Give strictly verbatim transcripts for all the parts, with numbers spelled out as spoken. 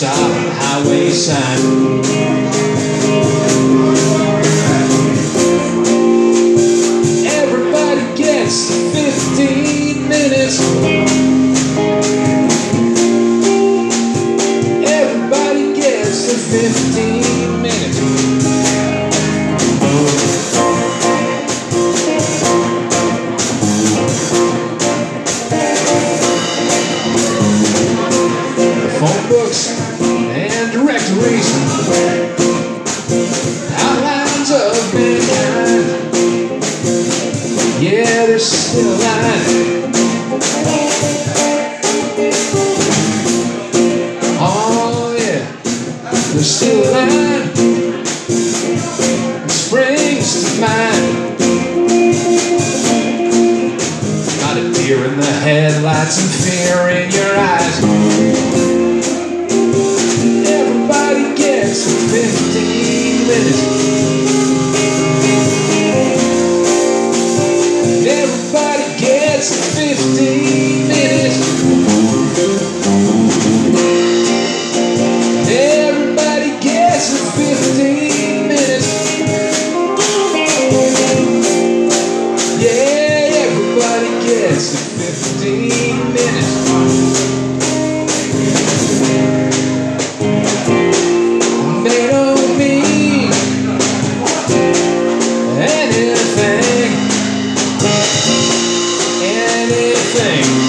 stop highway sign. Everybody gets fifteen minutes. Everybody gets the fifteen minutes. Phone books and directories, outlines of mankind. Yeah, there's still a line. Oh yeah, there's still a line that springs to mind. Got a deer in the headlights and fear in your eyes. Everybody gets fifteen minutes. Everybody gets fifteen minutes. Everybody gets fifteen minutes. Yeah, everybody gets fifteen minutes. They don't mean anything, anything.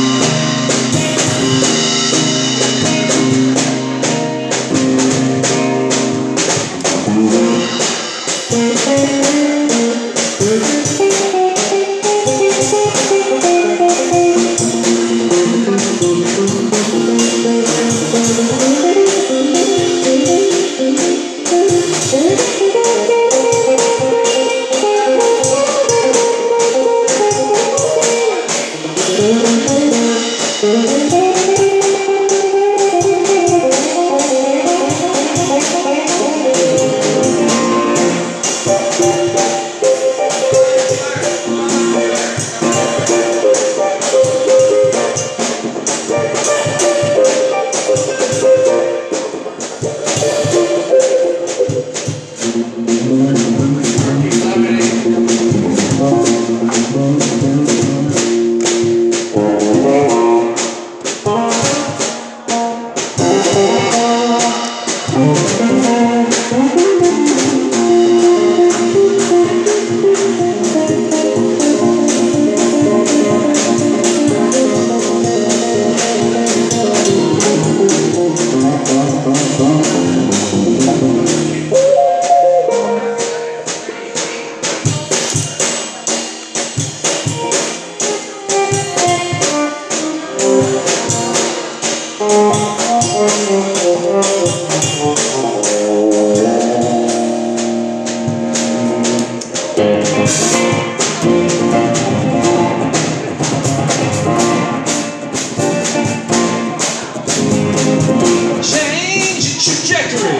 Change your trajectory.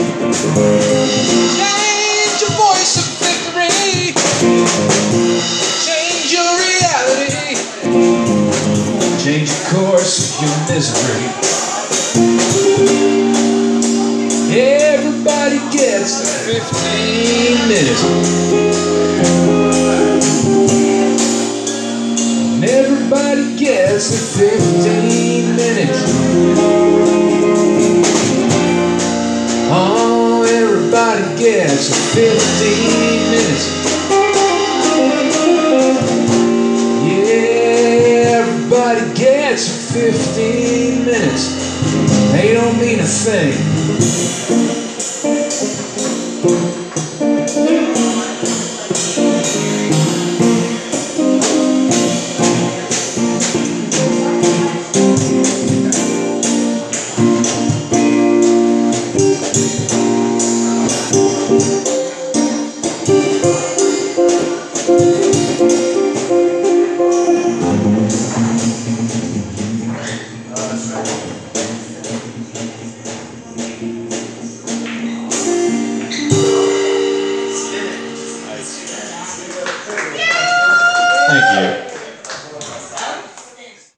Change your voice of victory. Change your reality. Change the course of your misery. Everybody gets the fifteen minutes. And everybody gets the fifteen minutes. Oh, everybody gets the fifteen minutes. Yeah, everybody gets fifteen minutes. They don't mean a thing.